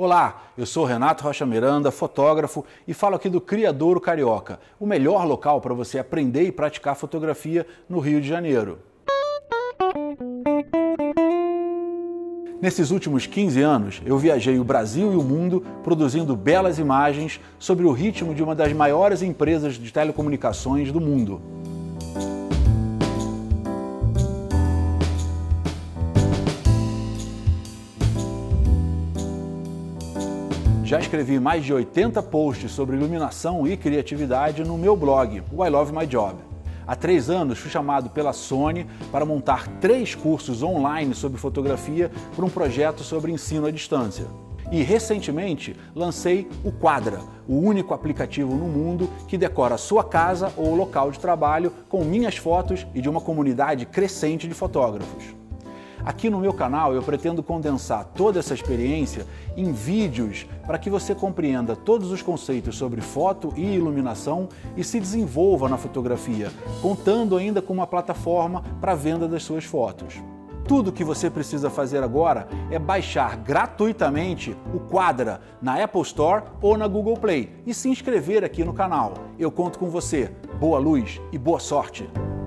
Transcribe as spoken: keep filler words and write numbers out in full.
Olá, eu sou Renato Rocha Miranda, fotógrafo, e falo aqui do Criadouro Carioca, o melhor local para você aprender e praticar fotografia no Rio de Janeiro. Nesses últimos quinze anos, eu viajei o Brasil e o mundo produzindo belas imagens sobre o ritmo de uma das maiores empresas de telecomunicações do mundo. Já escrevi mais de oitenta posts sobre iluminação e criatividade no meu blog, o I Love My Job. Há três anos fui chamado pela Sony para montar três cursos online sobre fotografia para um projeto sobre ensino à distância. E recentemente lancei o Quadra, o único aplicativo no mundo que decora sua casa ou local de trabalho com minhas fotos e de uma comunidade crescente de fotógrafos. Aqui no meu canal eu pretendo condensar toda essa experiência em vídeos para que você compreenda todos os conceitos sobre foto e iluminação e se desenvolva na fotografia, contando ainda com uma plataforma para a venda das suas fotos. Tudo o que você precisa fazer agora é baixar gratuitamente o Quadra na Apple Store ou na Google Play e se inscrever aqui no canal. Eu conto com você. Boa luz e boa sorte!